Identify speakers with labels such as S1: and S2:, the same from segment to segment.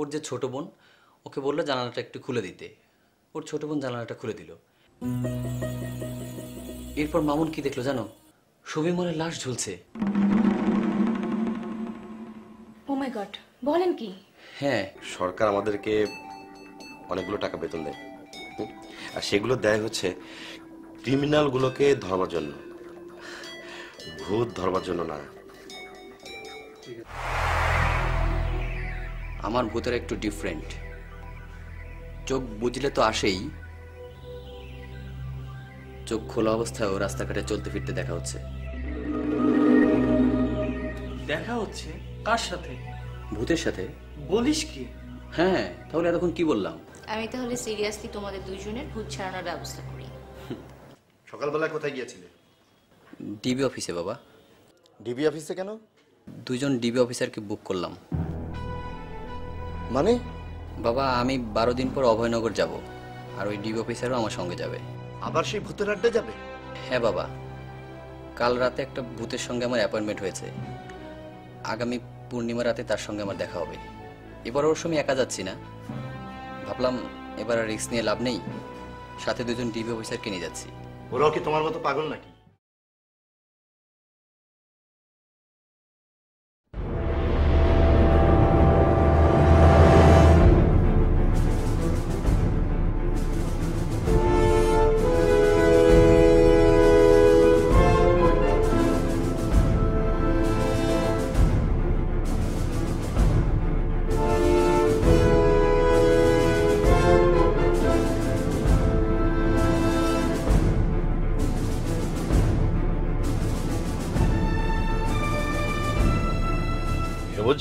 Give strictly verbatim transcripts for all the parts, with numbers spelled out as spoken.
S1: ওর যে ছোট বোন ওকে বললো জানালাটা একটু খুলে দিতে, ওর ছোট বোন জানালাটা খুলে দিল। এরপর মামুন কি দেখলো জানো? শফিমলের লাশ ঝুলছে।
S2: ও মাই গড, বলেন কি?
S1: হ্যাঁ,
S3: সরকার আমাদেরকে অনেকগুলো টাকা বেতন দেয়, আর সেগুলো দেয় হচ্ছে ক্রিমিনালগুলোকে ধরবার জন্য, ভূত ধরবার জন্য না।
S1: আমার ভূতের একটু ডিফারেন্ট, চোখ বুঝলে তো আসেই, চোখ খোলা অবস্থায় ও রাস্তাঘাটে চলতে ফিরতে দেখা হচ্ছে।
S4: দেখা হচ্ছে কার সাথে?
S1: ভূতের সাথে।
S4: বলিস কি?
S1: হ্যাঁ, তাহলে এতক্ষণ কি বললাম?
S2: আমি তাহলে সিরিয়াসলি তোমাদের দুইজনের ভূত ছাড়ানোর ব্যবস্থা করি।
S3: সকালবেলা কোথায় গিয়েছিলে?
S1: ডিবি অফিসে বাবা।
S3: ডিবি অফিসে কেন?
S1: দুজন ডিবি অফিসারকে বুক করলাম।
S3: মানে?
S1: বাবা, আমি বারো দিন পর অভয়নগর যাব, আর ওই ডিবি অফিসারও আমার সঙ্গে যাবে।
S3: আবার সেই ভূতের আড্ডা যাবে?
S1: হ্যাঁ বাবা, কাল রাতে একটা ভূতের সঙ্গে আমার অ্যাপয়েন্টমেন্ট হয়েছে, আগামী পূর্ণিমা রাতে তার সঙ্গে আমার দেখা হবে। এবার ওর সময় একা যাচ্ছি না, ভাবলাম এবার আর রিস্ক নিয়ে লাভ নেই, সাথে দুজন ডিবি অফিসারকে নিয়ে যাচ্ছি।
S3: ওরাও কি তোমার মতো পাগল নাকি? সবুজ,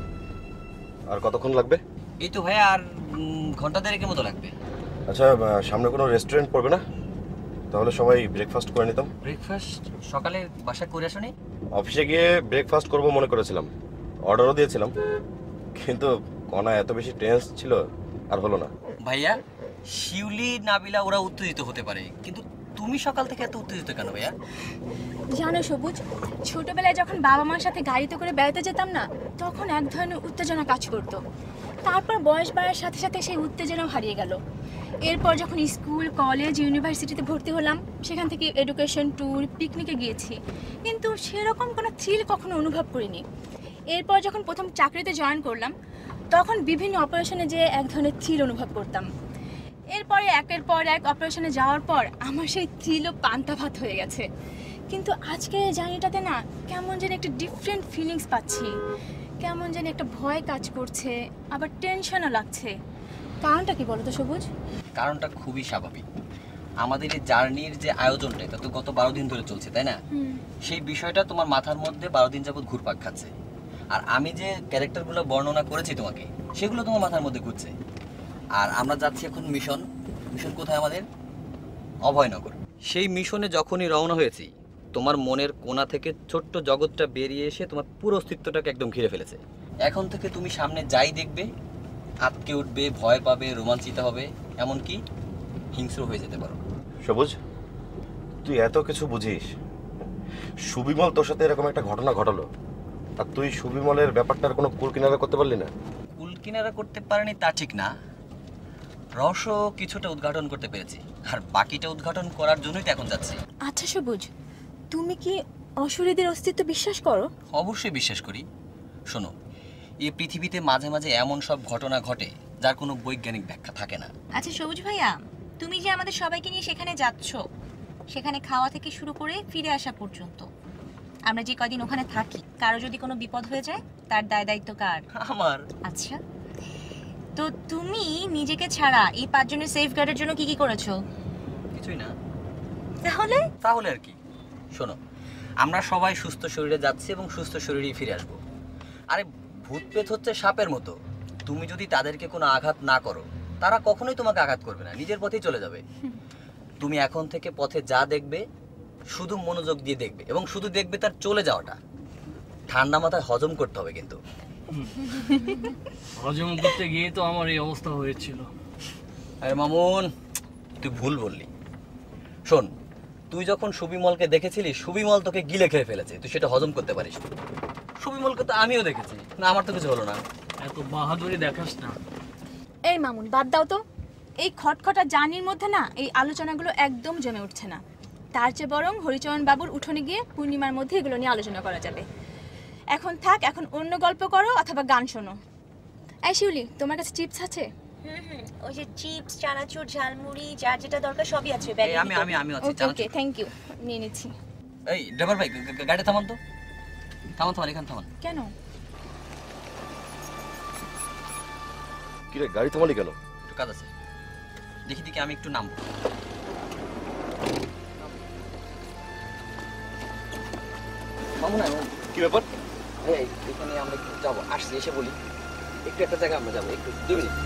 S3: আর কতক্ষণ লাগবে?
S1: এই তো ভাই, আর ঘন্টা দেড়েকের মতো লাগবে।
S3: আচ্ছা, সামনে কোনো রেস্টুরেন্ট পড়বে না? তাহলে সবাই ব্রেকফাস্ট করে নিতাম।
S1: ব্রেকফাস্ট সকালে বাসা করে আসনি?
S3: অফিসে গিয়ে ব্রেকফাস্ট করব মনে করেছিলাম, অর্ডারও দিয়েছিলাম, কিন্তু কণা এত বেশি টেন্স ছিল আর হলো না।
S1: ভাইয়া, শিউলি নাবিলা ওরা উত্তেজিত হতে পারে, কিন্তু তুমি সকাল থেকে এত উত্তেজিত কেন ভাইয়া?
S2: জানো সবুজ, ছোটবেলায় যখন বাবা মার সাথে গাড়িতে করে বেড়াতে যেতাম না, তখন এক ধরনের উত্তেজনা কাজ করতো। তারপর বয়স বাড়ার সাথে সাথে সেই উত্তেজনাও হারিয়ে গেল। এরপর যখন স্কুল, কলেজ, ইউনিভার্সিটিতে ভর্তি হলাম, সেখান থেকে এডুকেশন ট্যুর, পিকনিকে গিয়েছি, কিন্তু সেরকম কোনো থ্রিল কখনো অনুভব করিনি। এরপর যখন প্রথম চাকরিতে জয়েন করলাম, তখন বিভিন্ন অপারেশনে যেয়ে এক ধরনের থ্রিল অনুভব করতাম। এরপরে একের পর এক অপারেশনে যাওয়ার পর আমার সেই থ্রিলও পান্তা ভাত হয়ে গেছে। কিন্তু আজকে এই জার্নিটাতে না কেমন যেন একটা ডিফারেন্ট ফিলিংস পাচ্ছি, কেমন যেন একটা ভয় কাজ করছে, আবার টেনশনও লাগছে। কারণটা কি বলো তো সবুজ?
S1: কারণটা খুবই স্বাভাবিক। আমাদের এই জার্নির যে আয়োজনটা, এটা তো গত বারো দিন ধরে চলছে, তাই না? সেই বিষয়টা তোমার মাথার মধ্যে বারো দিন যাবৎ ঘুরপাক খাচ্ছে, আর আমি যে ক্যারেক্টারগুলো বর্ণনা করেছি তোমাকে, সেগুলো তোমার মাথার মধ্যে ঘুরছে। আর আমরা যাচ্ছি এখন মিশন। মিশন কোথায় আমাদের? অভয়নগর। সেই মিশনে যখনই রওনা হয়েছি, তোমার মনের কোণা থেকে ছোট্ট জগৎটা বেরিয়ে এসে তোমার পুরো অস্তিত্বটাকে একদম ঘিরে ফেলেছে। এখন থেকে তুমি সামনে যাই দেখবে, আটকে উঠবে, ভয় পাবে, রোমাঞ্চিত হবে, এমনকি হিংস্র হয়ে যেতে পারো।
S3: সবুজ, তুই এত কিছু বুঝিস, সুবিমল তোর সাথে এরকম একটা ঘটনা ঘটালো, আর তুই সুবিমলের ব্যাপারটার কোনো কুল কিনারা করতে পারলি না?
S1: কুল কিনারা করতে পারেনি তা ঠিক না, রহস্য কিছুটা উদ্ঘাটন করতে পেরেছি, আর বাকিটা উদ্ঘাটন করার জন্যই তো এখন যাচ্ছি।
S2: আচ্ছা সবুজ, তুমি কি অশরীরদের অস্তিত্ব বিশ্বাস করো?
S1: অবশ্যই বিশ্বাস করি। শোনো, এই পৃথিবীতে মাঝে মাঝে এমন সব ঘটনা ঘটে যার কোনো বৈজ্ঞানিক ব্যাখ্যা থাকে না।
S5: আচ্ছা সবুজ ভাইয়া, তুমি যে আমাদের সবাইকে নিয়ে সেখানে যাচ্ছ, সেখানে খাওয়া থেকে শুরু করে ফিরে আসা পর্যন্ত আমরা যে কদিন ওখানে থাকি, কারো যদি কোনো বিপদ হয়ে যায় তার দায় দায়িত্ব কার?
S1: আমার।
S5: আচ্ছা, তো তুমি নিজেকে ছাড়া এই পাঁচজনের সেফগার্ডের জন্য কি কি করেছো?
S1: কিছুই না।
S5: তাহলে
S1: তাহলে আর কি? শোনো, আমরা সবাই সুস্থ শরীরে যাচ্ছি এবং সুস্থ শরীরেই ফিরে আসবো। আরে ভূত প্রেত হচ্ছে সাপের মতো, তুমি যদি তাদেরকে কোনো আঘাত না করো, তারা কখনোই তোমাকে আঘাত করবে না, নিজের পথেই চলে যাবে। তুমি এখন থেকে পথে যা দেখবে শুধু মনোযোগ দিয়ে দেখবে, এবং শুধু দেখবে তার চলে যাওয়াটা। ঠান্ডা মাথায় হজম করতে হবে কিন্তু।
S4: হজম করতে গিয়ে তো আমার এই অবস্থা হয়েছিল।
S1: আরে মামুন, তুই ভুল বললি। শোন, তুই যখন সুবিমলকে দেখেছিলি, সুবিমল তোকে গিলে খেয়ে ফেলেছে, তুই সেটা হজম করতে পারিস। সুবিমলকে তো আমিও দেখেছি না, আমার তো কিছু হলো না।
S4: এত বাহাদুরি দেখাস না।
S2: এই মামুন বাদ দাও তো, এই খটখটা জার্নির মধ্যে না এই আলোচনাগুলো একদম জমে উঠছে না। তার চেয়ে বরং হরিচরণ বাবুর উঠোনে গিয়ে পূর্ণিমার মধ্যে এগুলো নিয়ে আলোচনা করা যাবে। এখন থাক, এখন অন্য গল্প করো অথবা গান শোনো। এই শিউলি, তোমার কাছে চিপস আছে?
S5: হুম হুম ওই যে চিপস, চানাচুর, ঝালমুড়ি, যার যেটা দরকার সবই আছে
S1: এই
S5: ব্যাগে।
S1: আমি আমি আমি আছি
S2: ওকে ওকে, থ্যাংক ইউ, নিয়ে নিচ্ছি।
S1: এই ড্রাইভার ভাই, গা- গা- গাড়ি থামান তো, থামান থামান, এখানে থামান।
S2: কেন?
S3: কি রে, গাড়ি থামালি কেন?
S1: একটু কাজ আছে, দেখি দেখি আমি একটু নামবো। মামুন,
S3: কি ব্যাপার?
S1: এই এখানে আমরা একটু যাবো, আসছি এসে বলি, একটু একটা জায়গায় আমরা যাবো, একটু দুই মিনিট।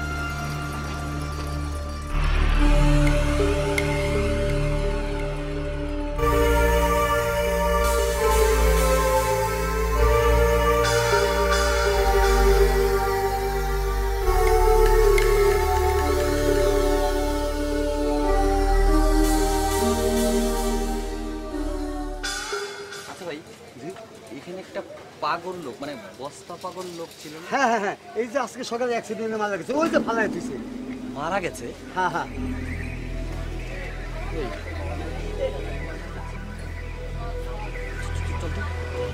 S1: আচ্ছা ভাই, এখানে একটা পাগল লোক, মানে বস্তা পাগল লোক ছিল না?
S6: হ্যাঁ হ্যাঁ হ্যাঁ, এই যে আজকে সকালে অ্যাক্সিডেন্টে মারা গেছে, ওই যে ফালাই দিছে।
S1: মারা গেছে?
S6: হ্যাঁ হ্যাঁ,
S1: চল তো।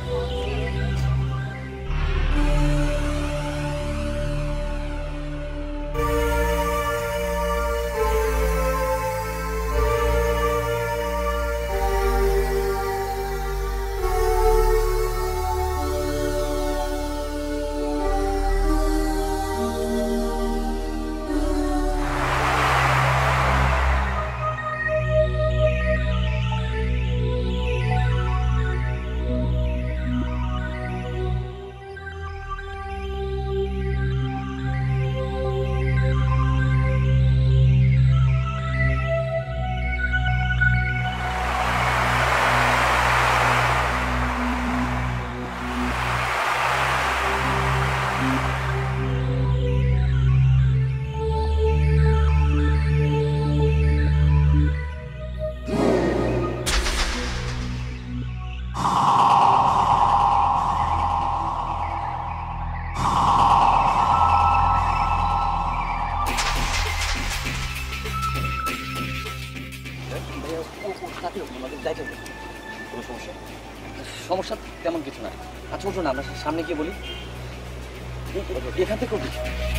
S1: কোনো সমস্যা? সমস্যা তেমন কিছু না। আচ্ছা ওঠো না, আমরা সামনে গিয়ে বলি, এখান থেকে উঠি।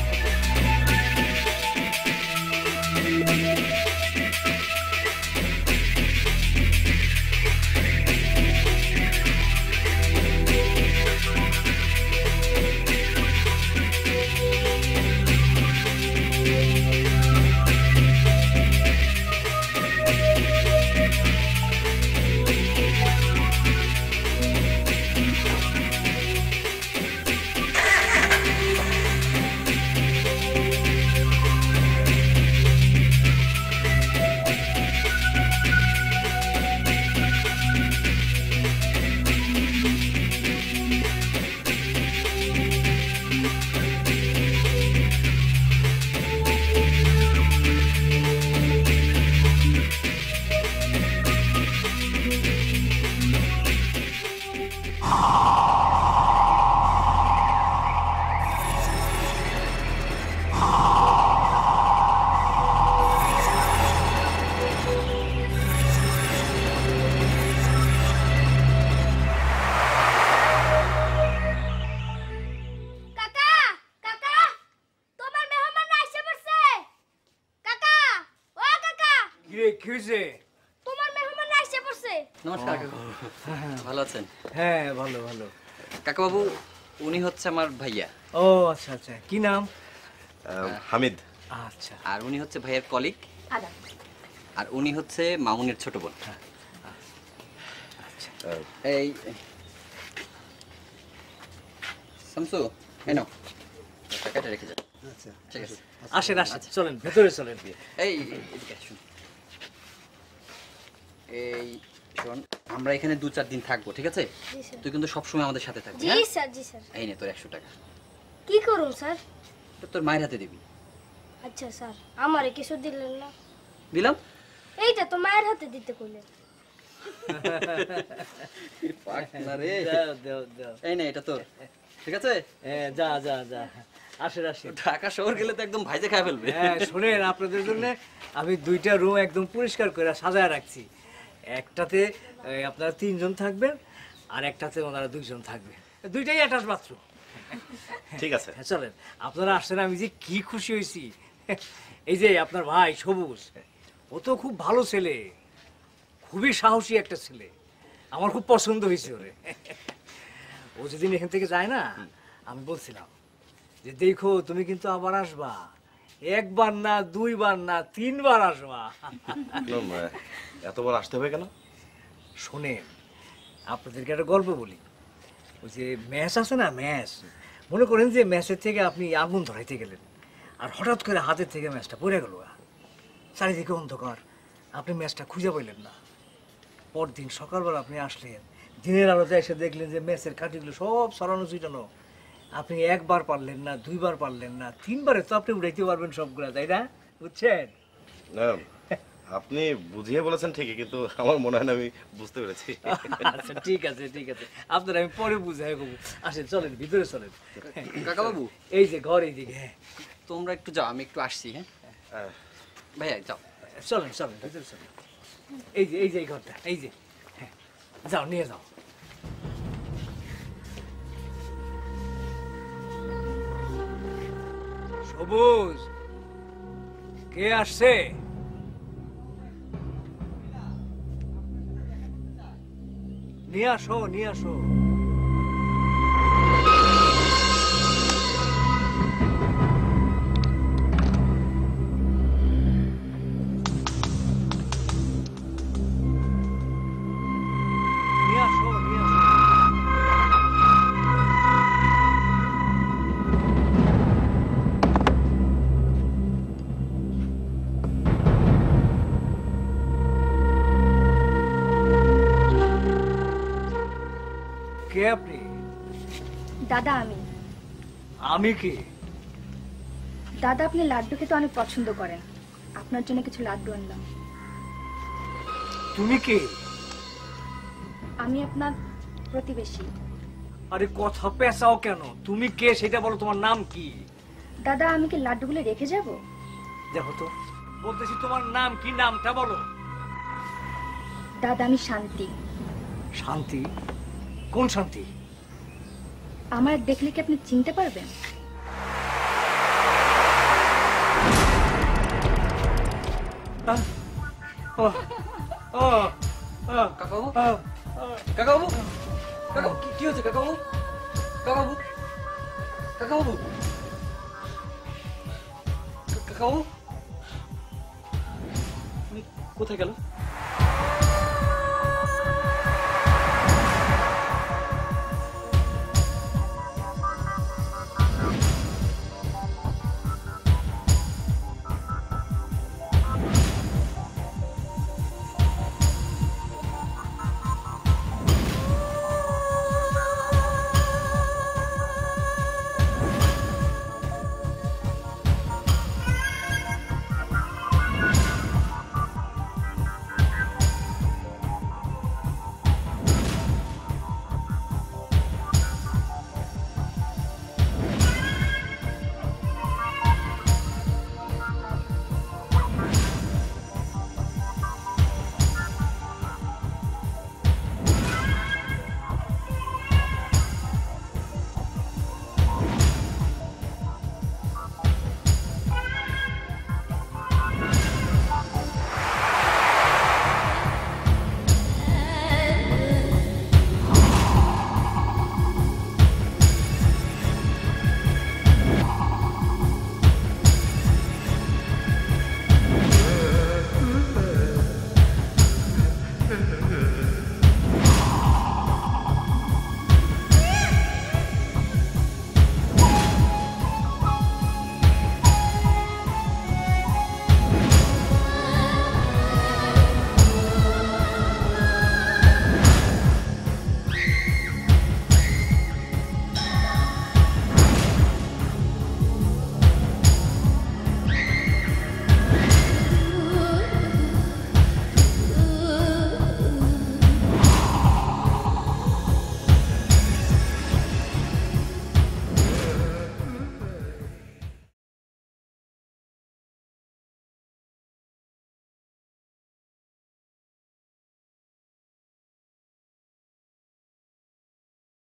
S6: কি হয়েছে?
S7: তোমার মেহমান আইসে পড়ছে।
S1: নমস্কার কাকু, ভালো আছেন?
S6: হ্যাঁ ভালো ভালো।
S1: কাকাবাবু, উনি হচ্ছে আমার ভাইয়া।
S6: ও আচ্ছা আচ্ছা, কি নাম?
S3: হামিদ।
S6: আচ্ছা
S1: আর উনি হচ্ছে ভাইয়ের কলিগ,
S2: আদা।
S1: আর উনি হচ্ছে মামুনের ছোট বোন।
S6: আচ্ছা,
S1: এই শামসু, এই নাও টাকাটা রেখে যাও।
S6: আচ্ছা
S1: ঠিক আছে।
S6: আসেন আসেন, চলেন ভেতরে চলেন।
S1: এই এদিকে আসুন। এই শোন, আমরা এখানে দু চার দিন থাকবো, ঠিক আছে?
S7: জি স্যার।
S1: তুই কিন্তু সবসময় আমাদের সাথে থাকবি।
S7: জি
S1: হ্যাঁ?
S7: স্যার, জি স্যার।
S1: এই নে তোর একশো টাকা,
S7: কি করুন স্যার?
S1: এটা তোর মায়ের হাতে দিবি।
S7: আচ্ছা স্যার, আমারে কিছু দিলেন না?
S1: দিলাম।
S7: এইটা তো মায়ের হাতে দিতে কইলেন।
S1: পাক না রে।
S6: দাও দাও দাও।
S1: এই নে, এটা তোর। ঠিক আছে?
S8: হ্যাঁ যা যা যা আসেন আসেন।
S1: ঢাকা শহর গেলে তো একদম ভাইজে খায় ফেলবে।
S8: হ্যাঁ শোনেন, আপনাদের জন্য আমি দুইটা রুম একদম পরিষ্কার করে সাজায় রাখছি। একটাতে এই, আপনারা তিনজন থাকবেন, আর একটাতে ওনারা দুইজন থাকবেন, দুইটাই অ্যাটাচ বাথরুম।
S3: ঠিক আছে।
S8: হ্যাঁ চলেন, আপনারা আসছেন, আমি যে কি খুশি হয়েছি। এই যে আপনার ভাই সবুজ, ও তো খুব ভালো ছেলে, খুবই সাহসী একটা ছেলে, আমার খুব পছন্দ হয়েছে ওরে। ও যেদিন এখান থেকে যায় না, আমি বলছিলাম যে দেখো তুমি কিন্তু আবার আসবা, একবার না দুইবার না তিনবার আসবা।
S3: কেন, আহ, এতবার আসতে হবে কেন?
S8: শোনেন, আপনাদেরকে একটা গল্প বলি। ওই যে ম্যাচ আছে না, ম্যাচ, মনে করেন যে ম্যাচের থেকে আপনি আগুন ধরাইতে গেলেন, আর হঠাৎ করে হাতের থেকে ম্যাচটা পড়ে গেল, চারিদিকে অন্ধকার, আপনি ম্যাচটা খুঁজে পাইলেন না। পরদিন সকালবেলা আপনি আসলেন, দিনের আলোতে এসে দেখলেন যে ম্যাচের কাঠিগুলো সব সরানো ছিটানো। আপনি একবার পারলেন না, দুইবার পারলেন না, তিনবারে তো আপনি উড়াইতে পারবেন সবগুলা, তাই না? বুঝছেন?
S3: না, আপনি বুঝিয়ে বলেছেন ঠিকই, কিন্তু আমার মনে হয় না আমি বুঝতে পেরেছি।
S8: আচ্ছা ঠিক আছে ঠিক আছে, আপনারা আমি পরে বুঝাই বলবো। আসেন চলেন, ভিতরে চলেন।
S1: কাকা বাবু,
S8: এই যে ঘর এইদিকে। হ্যাঁ
S1: তোমরা একটু যাও, আমি একটু আসছি। হ্যাঁ
S3: আহ,
S1: ভাইয়া যাও।
S8: চলেন চলেন, ভিতরে চলেন। এই যে এই যে এই ঘরটা, এই যে, হ্যাঁ যাও নিয়ে যাও। সবুজ, কে আসছে? নিয়ে আসো নিয়ে আসো। নিয়ে আসো নিয়ে আসো। কে আপনি?
S9: দাদা আমি।
S8: আমি কি?
S9: দাদা আপনি লাড্ডু খেতে অনেক পছন্দ করেন, আপনার জন্য কিছু লাড্ডু আনলাম।
S8: তুমি কে?
S9: আমি আপনার প্রতিবেশী।
S8: আরে কথা পেঁচাও কেন? তুমি কে সেটা বলো, তোমার নাম কি?
S9: দাদা আমি কি লাড্ডুগুলো রেখে যাব?
S8: দেখো তো, বলতেছি তোমার নাম কি, নামটা বলো।
S9: দাদা আমি শান্তি।
S8: শান্তি? কোন শান্তি?
S9: আমার দেখলে কি আপনি চিনতে পারবেন?
S8: আহ, ও, ও, ও,
S1: কাকাবু,
S8: ও,
S1: কাকাবু, কাকাবু, কি- কি হচ্ছে কাকাবু? কাকাবু, কাকাবু, কা- কাকাবু, উনি কোথায় গেল?